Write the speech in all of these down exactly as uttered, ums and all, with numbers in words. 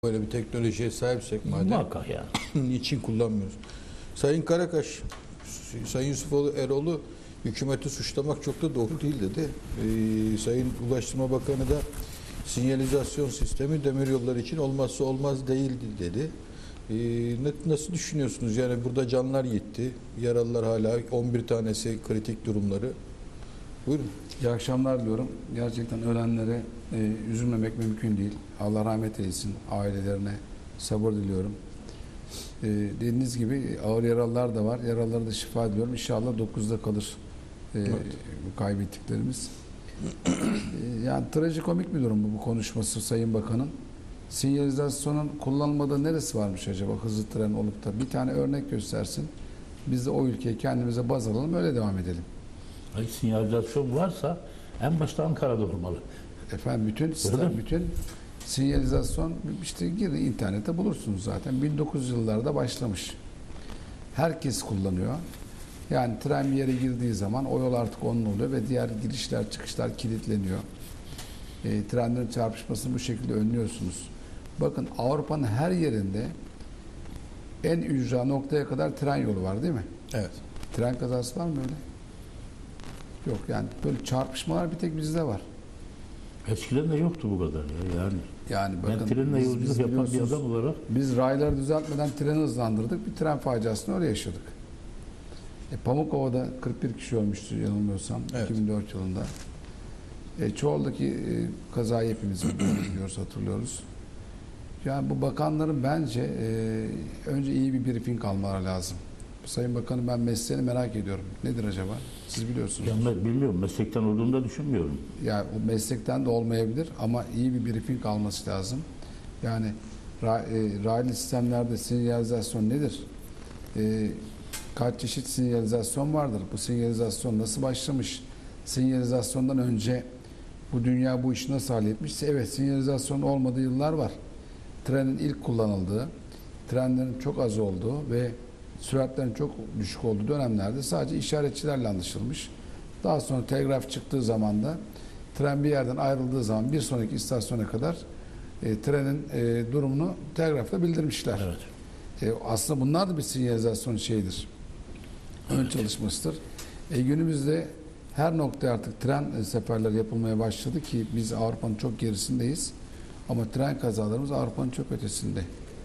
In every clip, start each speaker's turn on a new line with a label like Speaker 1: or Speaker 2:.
Speaker 1: Böyle bir teknolojiye sahipsek madem
Speaker 2: Muhakkak yani.
Speaker 1: niçin kullanmıyoruz? Sayın Karakaş, Sayın Yusufoğlu Eroğlu hükümeti suçlamak çok da doğru değil dedi. Ee, Sayın Ulaştırma Bakanı da sinyalizasyon sistemi demiryolları için olmazsa olmaz değildi dedi. Ee, nasıl düşünüyorsunuz? Yani burada canlar gitti. Yaralılar hala on bir tanesi kritik durumları. Buyurun.
Speaker 3: İyi akşamlar diyorum. Gerçekten ölenlere e, üzülmemek mümkün değil. Allah rahmet eylesin ailelerine. Sabır diliyorum. E, dediğiniz gibi ağır yaralılar da var. Yaralılara da şifa diliyorum. İnşallah dokuzda kalır e, evet. bu kaybettiklerimiz. e, yani trajikomik bir durum bu, bu konuşması Sayın Bakan'ın. Sinyalizasyonun kullanılmadığı neresi varmış acaba hızlı tren olup da? Bir tane örnek göstersin. Biz de o ülkeyi kendimize baz alalım, öyle devam edelim.
Speaker 2: Hayır, sinyalizasyon varsa en başta Ankara'da olmalı.
Speaker 3: Efendim bütün sistem, bütün sinyalizasyon işte girin internete bulursunuz zaten. bin dokuz yüz yıllarda başlamış. Herkes kullanıyor. Yani tren bir yere girdiği zaman o yol artık onun oluyor ve diğer girişler çıkışlar kilitleniyor. E, trenlerin çarpışmasını bu şekilde önlüyorsunuz. Bakın Avrupa'nın her yerinde en ücra noktaya kadar tren yolu var değil mi?
Speaker 1: Evet.
Speaker 3: Tren kazası var mı öyle? Yok yani böyle çarpışmalar bir tek bizde var.
Speaker 2: Eskiden de yoktu bu kadar ya yani.
Speaker 3: Yani bakın
Speaker 2: ben trenle
Speaker 3: biz,
Speaker 2: yolculuk
Speaker 3: biz
Speaker 2: yapan bir adam olarak
Speaker 3: biz rayları düzeltmeden treni hızlandırdık. Bir tren faciasını oraya yaşadık. E, Pamukova'da kırk bir kişi ölmüştü yanılmıyorsam evet. iki bin dört yılında. E, Çoğuldaki e, kazayı hepimiz biliyoruz, hatırlıyoruz. Yani bu bakanların bence e, önce iyi bir briefing almaları lazım. Sayın Bakanım ben mesleğini merak ediyorum. Nedir acaba? Siz biliyorsunuz.
Speaker 2: Ya ben bilmiyorum. Meslekten olduğunu da düşünmüyorum.
Speaker 3: Yani o meslekten de olmayabilir ama iyi bir briefing alması lazım. Yani ra, e, raylı sistemlerde sinyalizasyon nedir? E, kaç çeşit sinyalizasyon vardır? Bu sinyalizasyon nasıl başlamış? Sinyalizasyondan önce bu dünya bu işi nasıl halletmişse evet sinyalizasyon olmadığı yıllar var. Trenin ilk kullanıldığı, trenlerin çok az olduğu ve süratlerin çok düşük olduğu dönemlerde sadece işaretçilerle anlaşılmış. Daha sonra telgraf çıktığı zaman da tren bir yerden ayrıldığı zaman bir sonraki istasyona kadar e, trenin e, durumunu telgrafla bildirmişler. Evet. E, aslında bunlar da bir sinyalizasyon şeyidir. Ön evet. çalışmasıdır. E, günümüzde her noktaya artık tren seferleri yapılmaya başladı ki biz Avrupa'nın çok gerisindeyiz. Ama tren kazalarımız Avrupa'nın çok ötesinde.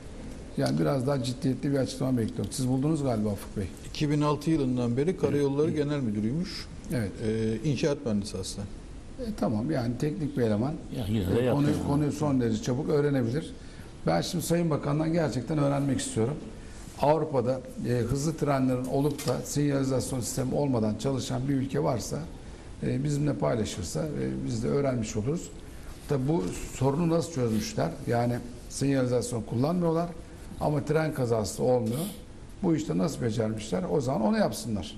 Speaker 3: Yani biraz daha ciddiyetli bir açıklama bekliyorum. Siz buldunuz galiba Ufuk Bey.
Speaker 1: iki bin altı yılından beri Karayolları Genel Müdürüymüş.
Speaker 3: Evet.
Speaker 1: Ee, inşaat mühendisi aslında.
Speaker 3: E, tamam yani teknik bir eleman.
Speaker 2: Ya yine de
Speaker 3: e, konuyu, konuyu son derece çabuk öğrenebilir. Ben şimdi Sayın Bakan'dan gerçekten öğrenmek istiyorum. Avrupa'da e, hızlı trenlerin olup da sinyalizasyon sistemi olmadan çalışan bir ülke varsa e, bizimle paylaşırsa e, biz de öğrenmiş oluruz. Tabi bu sorunu nasıl çözmüşler? Yani sinyalizasyon kullanmıyorlar ama tren kazası olmuyor. Bu işte nasıl becermişler? O zaman onu yapsınlar.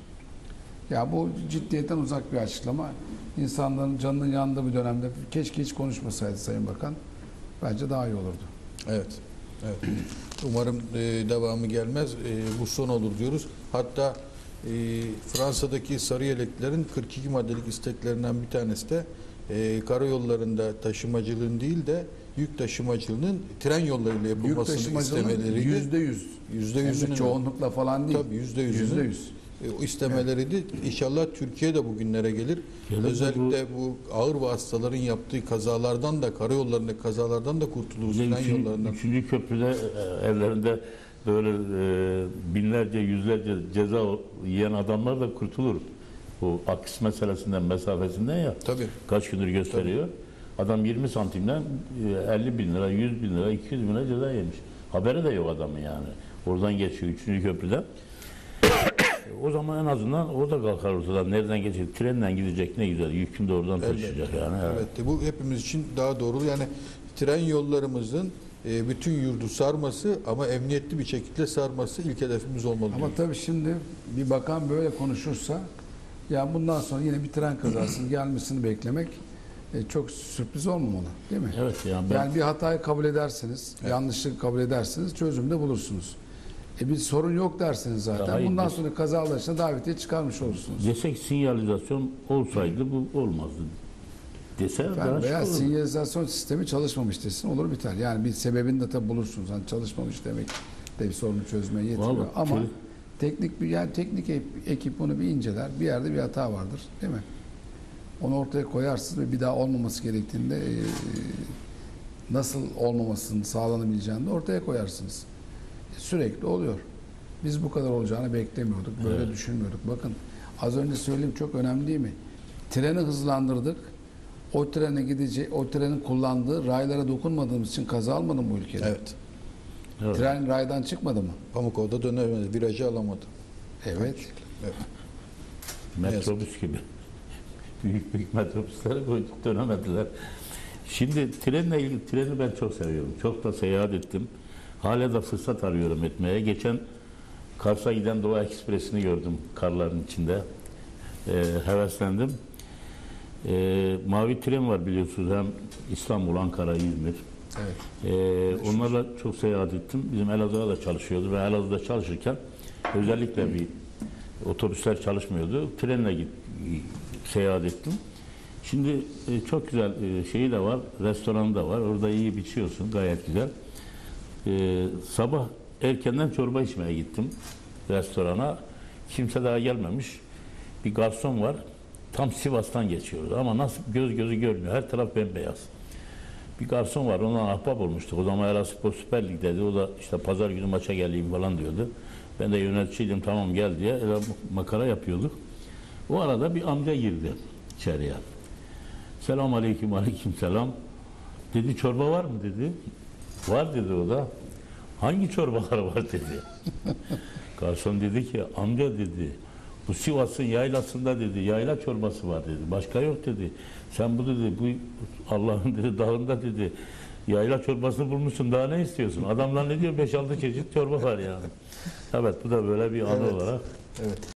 Speaker 3: Ya bu ciddiyetten uzak bir açıklama. İnsanların canının yandığı bir dönemde keşke hiç konuşmasaydı Sayın Bakan. Bence daha iyi olurdu.
Speaker 1: Evet. Evet. Umarım e, devamı gelmez. E, bu son olur diyoruz. Hatta e, Fransa'daki sarı yeleklerin kırk iki maddelik isteklerinden bir tanesi de e, karayollarında taşımacılığın değil de yük taşımacılığının tren yollarıyla yapılmasını istemeleriydi.
Speaker 3: Yüzde yüz.
Speaker 1: Yüzde yüzünün
Speaker 3: çoğunlukla falan değil.
Speaker 1: Tabii yüzde yüzünün o istemeleriydi. Evet. İnşallah Türkiye de bugünlere gelir. Gelir Özellikle bu, bu ağır vasıtaların yaptığı kazalardan da karayollarındaki kazalardan da kurtuluruz. Tren
Speaker 2: Üçüncü,
Speaker 1: yollarından.
Speaker 2: Üçüncü köprüde evlerinde böyle e, binlerce yüzlerce ceza yiyen adamlar da kurtulur. Bu aks meselesinden mesafesinden ya.
Speaker 1: Tabii.
Speaker 2: Kaç gündür gösteriyor. Tabii. Adam yirmi santimden elli bin lira, yüz bin lira, iki yüz bin lira ceza yemiş. Haberi de yok adamın yani. Oradan geçiyor üçüncü köprüden. O zaman en azından o da kalkar ortadan. Nereden geçecek? Trenle gidecek ne güzel. Yükünü de oradan taşıyacak yani.
Speaker 1: Evet. evet. Bu hepimiz için daha doğru. Yani tren yollarımızın e, bütün yurdu sarması ama emniyetli bir şekilde sarması ilk hedefimiz olmalı.
Speaker 3: Ama diyoruz. Tabii şimdi bir bakan böyle konuşursa ya bundan sonra yine bir tren kazasının gelmesini beklemek e, çok sürpriz olmamalı, değil mi?
Speaker 2: Evet yani ben...
Speaker 3: Yani bir hatayı kabul edersiniz, evet. yanlışlığı kabul edersiniz, çözümde bulursunuz. E bir sorun yok dersiniz zaten. Hayır, bundan biz... sonra kazalarına davetiye çıkarmış olursunuz.
Speaker 2: Desek sinyalizasyon olsaydı bu olmazdı. dese
Speaker 3: Yani
Speaker 2: daha
Speaker 3: veya
Speaker 2: şık olur.
Speaker 3: sinyalizasyon sistemi çalışmamış desin, olur biter. Yani bir sebebini de tabii bulursunuz. Hani çalışmamış demek de bir sorunu çözmeye yetmiyor.
Speaker 2: Vallahi
Speaker 3: Ama
Speaker 2: çö-
Speaker 3: teknik bir yani teknik ekip, ekip bunu bir inceler. Bir yerde bir hata vardır, değil mi? Onu ortaya koyarsınız ve bir daha olmaması gerektiğinde e, nasıl olmamasını sağlanabileceğini de ortaya koyarsınız. E, sürekli oluyor. Biz bu kadar olacağını beklemiyorduk. Böyle
Speaker 2: Evet.
Speaker 3: düşünmüyorduk. Bakın az önce söylediğim çok önemli değil mi? Treni hızlandırdık. O trene gidecek, o trenin kullandığı raylara dokunmadığımız için kaza almadı mı bu ülkede?
Speaker 1: Evet.
Speaker 2: Evet.
Speaker 3: Tren raydan çıkmadı mı?
Speaker 1: Pamukova'da dönemedi. Virajı alamadı.
Speaker 3: Evet.
Speaker 1: Evet.
Speaker 2: Metrobüs gibi. Büyük büyük metrobüsleri koyduk, dönemediler. Şimdi trenle ilgili, treni ben çok seviyorum. Çok da seyahat ettim. Hala da fırsat arıyorum etmeye. Geçen Kars'a giden Doğu Ekspresi'ni gördüm karların içinde. Ee, heveslendim. Ee, mavi tren var biliyorsunuz. Hem İstanbul, Ankara, İzmir.
Speaker 3: Evet.
Speaker 2: Ee, onlarla çok seyahat ettim. Bizim Elazığ'a da çalışıyordu ve Elazığ'da çalışırken özellikle bir otobüsler çalışmıyordu. Trenle git, seyahat ettim. Şimdi e, çok güzel e, şeyi de var, restoranı da var. Orada iyi biçiyorsun, gayet güzel. E, sabah erkenden çorba içmeye gittim restorana. Kimse daha gelmemiş. Bir garson var. Tam Sivas'tan geçiyoruz ama nasıl göz gözü görmüyor. Her taraf bembeyaz. Bir garson var, ondan ahbap olmuştuk. O zaman Eraspor Süper Lig dedi. O da işte pazar günü maça geleyim falan diyordu. Ben de yöneticiydim, tamam gel diye öyle makara yapıyorduk. O arada bir amca girdi içeriye. Selam aleyküm, aleyküm selam. Dedi çorba var mı dedi. Var dedi o da. Hangi çorbalar var dedi. Garson dedi ki amca dedi. Bu Sivas'ın yaylasında dedi. Yayla çorbası var dedi. Başka yok dedi. Sen bu dedi bu Allah'ın dedi dağında dedi. Yayla çorbasını bulmuşsun. Daha ne istiyorsun? Adamlar ne diyor? beş altı çeşit çorba var yani. Evet bu da böyle bir anı
Speaker 1: Evet.
Speaker 2: olarak.
Speaker 1: Evet.